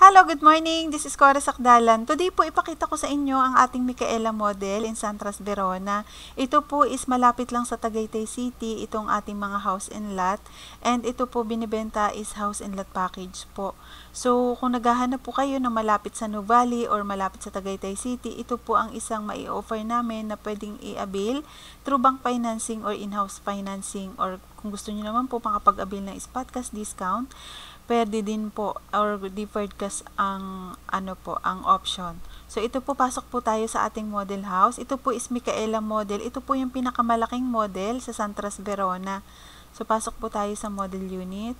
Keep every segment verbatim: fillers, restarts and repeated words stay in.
Hello, good morning. This is Cora Sakdalan. Today po ipakita ko sa inyo ang ating Micaela model in Santras Verona. Ito po is malapit lang sa Tagaytay City, itong ating mga house and lot. And ito po binibenta is house and lot package po. So kung naghahanap po kayo na malapit sa Nuvali or malapit sa Tagaytay City, ito po ang isang mai-offer namin na pwedeng i-avail through bank financing or in-house financing, or kung gusto niyo naman po makapag-avail ng spot cash discount, pwede din po, or deferred cash ang ano po, ang option. So ito po, pasok po tayo sa ating model house. Ito po is Micaela model. Ito po yung pinakamalaking model sa Santras Verona. So pasok po tayo sa model unit.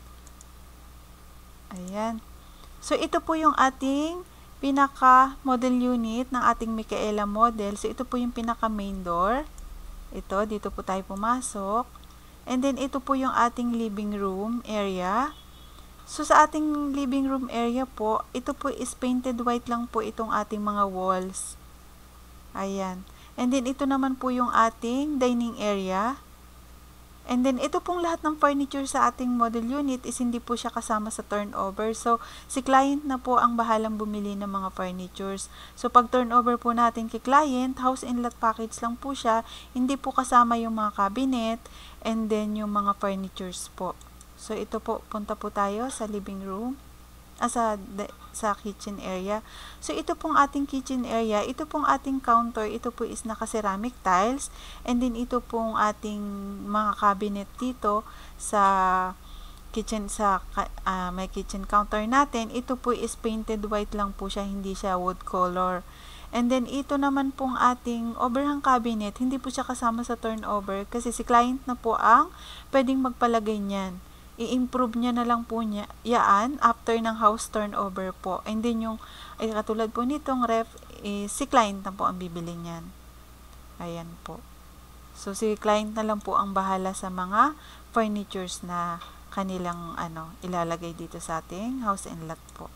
Ayan. So ito po yung ating pinaka model unit ng ating Micaela model. So ito po yung pinaka main door. Ito, dito po tayo pumasok. And then ito po yung ating living room area. So, sa ating living room area po, ito po is painted white lang po itong ating mga walls. Ayan. And then, ito naman po yung ating dining area. And then, ito pong lahat ng furniture sa ating model unit is hindi po siya kasama sa turnover. So, si client na po ang bahalang bumili ng mga furnitures. So, pag turnover po natin kay client, house and lot package lang po siya. Hindi po kasama yung mga cabinet and then yung mga furnitures po. So, ito po, punta po tayo sa living room, ah, sa, de, sa kitchen area. So, ito pong ating kitchen area, ito pong ating counter, ito po is naka-ceramic tiles, and then ito pong ating mga cabinet dito sa kitchen, sa uh, may kitchen counter natin. Ito po is painted white lang po siya, hindi siya wood color. And then, ito naman pong ating overhang cabinet, hindi po siya kasama sa turnover kasi si client na po ang pwedeng magpalagay niyan. I-improve niya na lang po niya yaan after ng house turnover po. And then yung, ay katulad po nitong ref, eh, si client na po ang bibili niyan. Ayan po. So, si client na lang po ang bahala sa mga furnitures na kanilang ano, ilalagay dito sa ating house and lot po.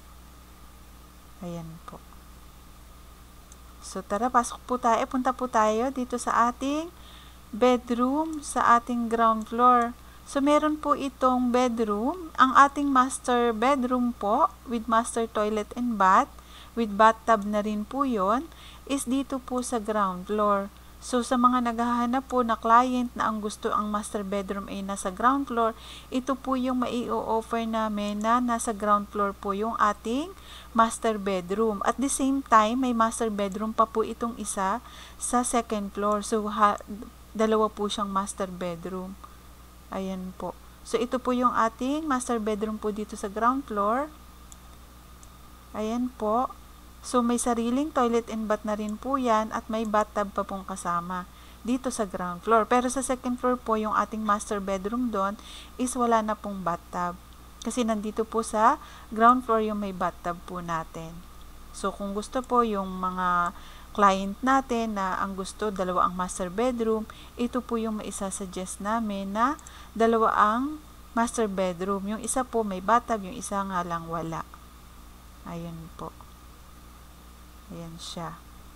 Ayan po. So, tara, pasok po tayo. Punta po tayo dito sa ating bedroom sa ating ground floor. So, meron po itong bedroom. Ang ating master bedroom po, with master toilet and bath, with bathtub na rin po yon, is dito po sa ground floor. So, sa mga naghahanap po na client na ang gusto ang master bedroom ay nasa ground floor, ito po yung mai-offer namin na nasa ground floor po yung ating master bedroom. At the same time, may master bedroom pa po itong isa sa second floor. So, ha, dalawa po siyang master bedroom. Ayan po. So, ito po yung ating master bedroom po dito sa ground floor. Ayan po. So, may sariling toilet and bath na rin po yan at may bathtub pa pong kasama dito sa ground floor. Pero sa second floor po, yung ating master bedroom doon is wala na pong bathtub. Kasi nandito po sa ground floor yung may bathtub po natin. So, kung gusto po yung mga client natin na ang gusto, dalawa ang master bedroom, ito po yung maisasuggest namin na dalawa ang master bedroom. Yung isa po may bathtub, yung isa nga lang wala. Ayun po. Ayan siya.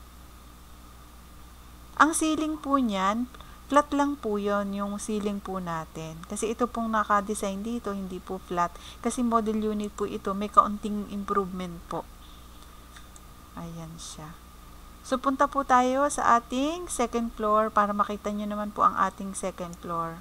Ang ceiling po niyan, flat lang po yon yung ceiling po natin. Kasi ito pong naka-design dito, hindi po flat. Kasi model unit po ito, may kaunting improvement po. Ayan siya. So, punta po tayo sa ating second floor para makita nyo naman po ang ating second floor.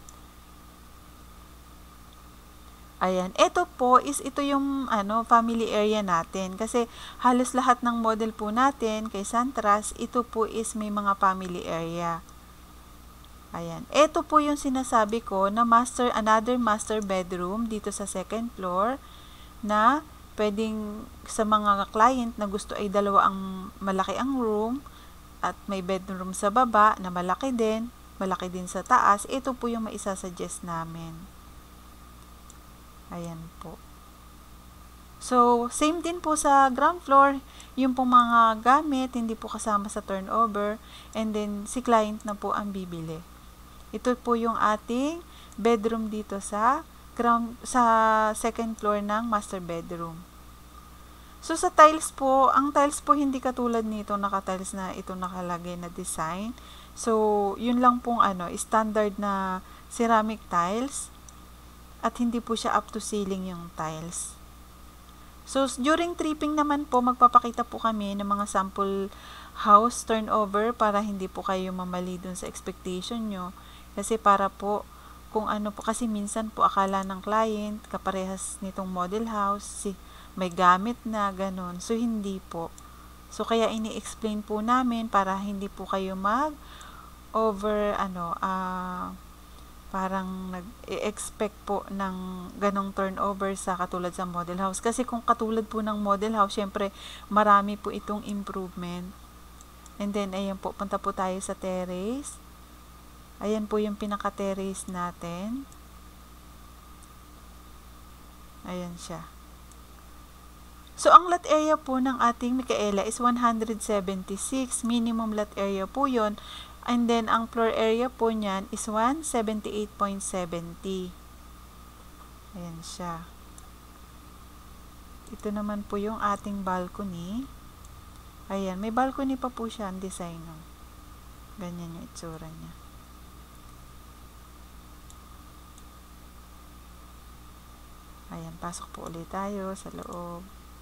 Ayan. Ito po is ito yung ano, family area natin. Kasi halos lahat ng model po natin kay Santras, ito po is may mga family area. Ayan. Ito po yung sinasabi ko na master, another master bedroom dito sa second floor na pwedeng sa mga client na gusto ay dalawa ang malaki ang room at may bedroom sa baba na malaki din, malaki din sa taas. Ito po yung maisasuggest namin. Ayan po. So, same din po sa ground floor, yung pong mga gamit, hindi po kasama sa turnover, and then si client na po ang bibili. Ito po yung ating bedroom dito sa ground, sa second floor ng master bedroom. So, sa tiles po, ang tiles po hindi katulad nito, naka-tiles na ito nakalagay na design. So, yun lang pong ano, standard na ceramic tiles at hindi po siya up to ceiling yung tiles. So, So, during tripping naman po, magpapakita po kami ng mga sample house turnover para hindi po kayo mamali dun sa expectation nyo. Kasi para po, kung ano po, kasi minsan po akala ng client, kaparehas nitong model house, si, may gamit na, ganun. So, hindi po. So, kaya ini-explain po namin para hindi po kayo mag over, ano, ah, uh, parang nag-expect po ng ganong turnover sa katulad sa model house. Kasi kung katulad po ng model house, syempre, marami po itong improvement. And then, ayan po, punta po tayo sa terrace. Ayan po yung pinaka-terrace natin. Ayan siya. So, ang lot area po ng ating Micaela is one hundred seventy-six. Minimum lot area po yon. And then, ang floor area po niyan is one seventy-eight point seven zero. Ayan siya. Ito naman po yung ating balcony. Ayan, may balcony pa po siya ang design. No? Ganyan yung itsura niya. Ayan, pasok po ulit tayo sa loob.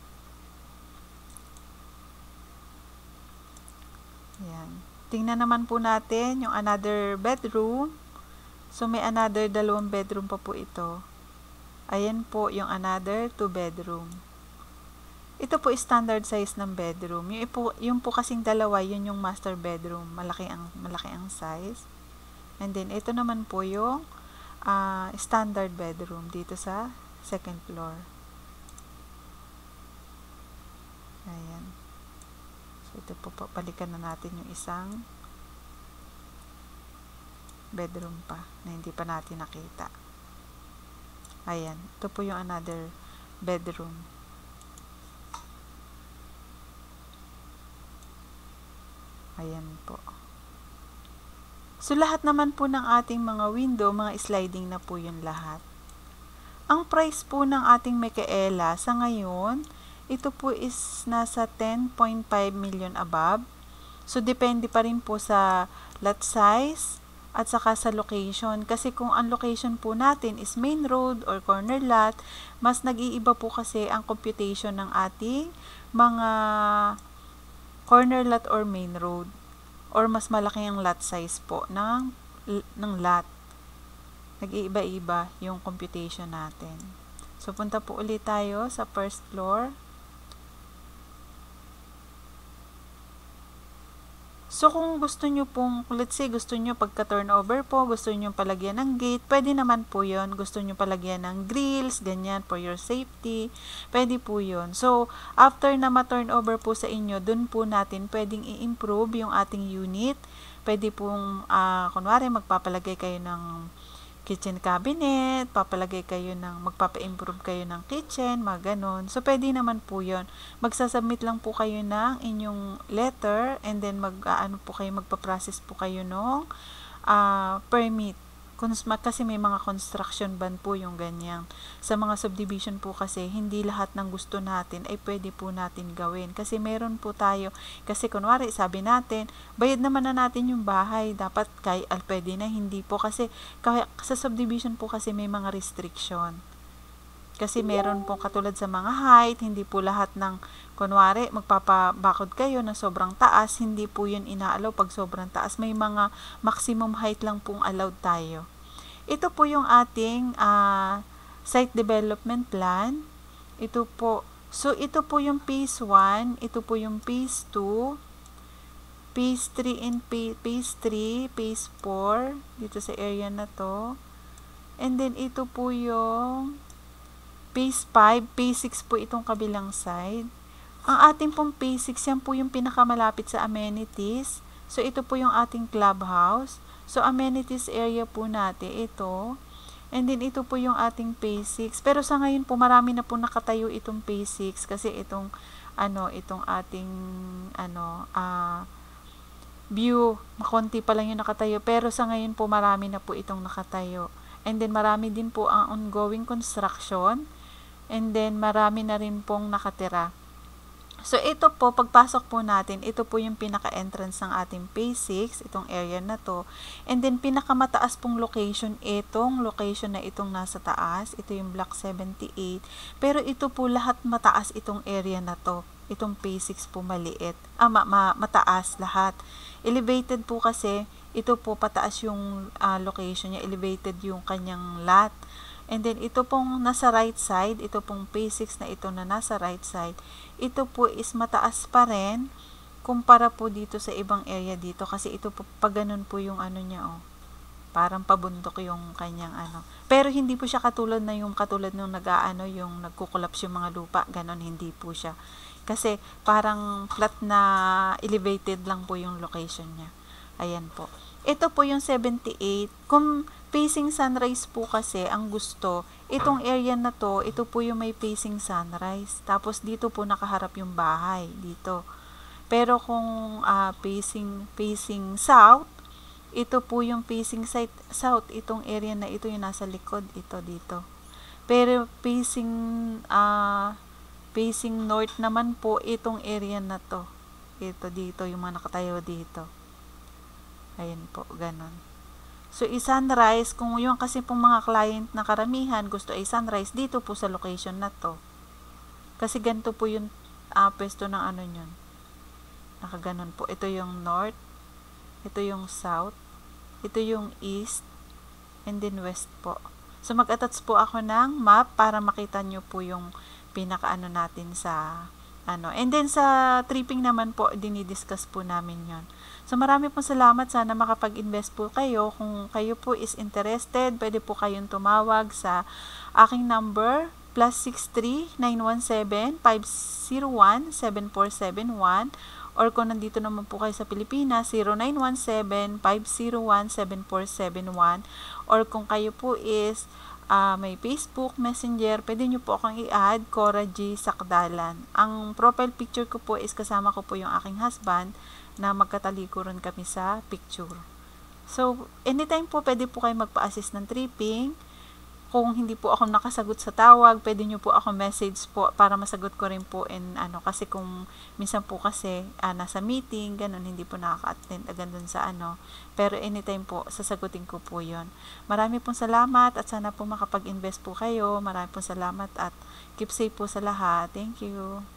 Ayan. Tingnan naman po natin yung another bedroom. So, may another dalawang bedroom pa po ito. Ayan po yung another two bedroom. Ito po standard size ng bedroom. Yung po, yung po kasing dalawa, yun yung master bedroom. Malaki ang, malaki ang size. And then, ito naman po yung uh, standard bedroom dito sa second floor. Ayan. So, ito po, balikan na natin yung isang bedroom pa na hindi pa natin nakita. Ayan. Ito po yung another bedroom. Ayan po. So, lahat naman po ng ating mga window, mga sliding na po yun lahat. Ang price po ng ating Micaela sa ngayon, ito po is nasa ten point five million above. So, depende pa rin po sa lot size at saka sa location. Kasi kung ang location po natin is main road or corner lot, mas nag-iiba po kasi ang computation ng ating mga corner lot or main road. Or mas malaki ang lot size po ng, ng lot. Nag-iiba-iba yung computation natin. So, punta po ulit tayo sa first floor. So, kung gusto nyo pong, let's say, gusto nyo pagka-turnover po, gusto nyo palagyan ng gate, pwede naman po yun. Gusto nyo palagyan ng grills, ganyan, for your safety, pwede po yun. So, after na ma-turnover po sa inyo, dun po natin pwedeng i-improve yung ating unit. Pwede pong, uh, kunwari, magpapalagay kayo ng kitchen cabinet, papalagay kayo ng, magpapa-improve kayo ng kitchen, mga ganon. So, pwede naman po yun. Magsasubmit lang po kayo ng inyong letter and then mag, uh, ano po kayo, magpa-process po kayo ng uh, permit. Kasi may mga construction ban po yung ganyan. Sa mga subdivision po kasi, hindi lahat ng gusto natin ay pwede po natin gawin. Kasi meron po tayo, kasi kunwari sabi natin, bayad naman na natin yung bahay, dapat kay al pwede na, hindi po. Kasi kaya, sa subdivision po kasi may mga restriction. Kasi meron po katulad sa mga height, hindi po lahat ng, kunwari, magpapabakod kayo na sobrang taas, hindi po yun inaalaw pag sobrang taas. May mga maximum height lang pong allowed tayo. Ito po yung ating uh, site development plan. Ito po. So, ito po yung phase one, ito po yung phase two, phase three and phase three, phase four, dito sa area na to. And then, ito po yung phase five, phase six po itong kabilang side. Ang ating pong phase six, yan po yung pinakamalapit sa amenities. So, ito po yung ating clubhouse. So, amenities area po natin, ito. And then, ito po yung ating phase six. Pero sa ngayon po, marami na po nakatayo itong phase six. Kasi itong, ano, itong ating, ano, ah, uh, view, makonti pa lang yung nakatayo. Pero sa ngayon po, marami na po itong nakatayo. And then, marami din po ang ongoing construction. And then, marami na rin pong nakatira. So, ito po, pagpasok po natin, ito po yung pinaka-entrance ng ating phase six, itong area na to. And then, pinakamataas pong location, itong location na itong nasa taas. Ito yung block seventy-eight. Pero ito po, lahat mataas itong area na to. Itong phase six po maliit. Ah, ma ma mataas lahat. Elevated po kasi, ito po pataas yung uh, location niya. Elevated yung kanyang lot. And then, ito pong nasa right side, ito pong phase six na ito na nasa right side, ito po is mataas pa rin kumpara po dito sa ibang area dito. Kasi ito po, pag ganun po yung ano niya, oh. Parang pabundok yung kanyang ano. Pero hindi po siya katulad na yung katulad nung nag-aano, yung nagkukulaps yung mga lupa. Ganon, hindi po siya. Kasi parang flat na elevated lang po yung location niya. Ayan po. Ito po yung seventy-eight. Kung facing sunrise po kasi ang gusto, itong area na to, ito po yung may facing sunrise. Tapos dito po nakaharap yung bahay, dito. Pero kung uh, facing, facing south, ito po yung facing side, south, itong area na ito yung nasa likod, ito dito. Pero facing, uh, facing north naman po, itong area na to. Ito dito, yung mga nakatayo dito. Ayan po, ganon. So, i-sunrise, kung yung kasi pong mga client na karamihan gusto ay sunrise, dito po sa location na to. Kasi ganito po yung uh, pwesto ng ano nyon. Nakaganon po. Ito yung north, ito yung south, ito yung east, and then west po. So, mag-attach po ako ng map para makita nyo po yung pinaka-ano natin sa ano. And then, sa tripping naman po, dinidiscuss po namin yon. So, marami pong salamat. Sana makapag-invest po kayo. Kung kayo po is interested, pwede po kayong tumawag sa aking number, plus six three nine one seven five zero one seven four seven one. Or kung nandito naman po kayo sa Pilipinas, zero nine one seven five zero one seven four seven one. Or kung kayo po is uh, may Facebook, Messenger, pwede nyo po akong i-add, Cora G. Sakdalan. Ang profile picture ko po is kasama ko po yung aking husband, na magkatalikuran kami sa picture. So, anytime po, pwede po kayo magpa-assist ng tripping. Kung hindi po ako nakasagot sa tawag, pwede nyo po ako message po para masagot ko rin po. And ano, kasi kung minsan po kasi uh, nasa meeting, ganun, hindi po nakaka-attend agad dun sa ano. Pero anytime po, sasagutin ko po yon. Marami pong salamat at sana po makapag-invest po kayo. Marami pong salamat at keep safe po sa lahat. Thank you.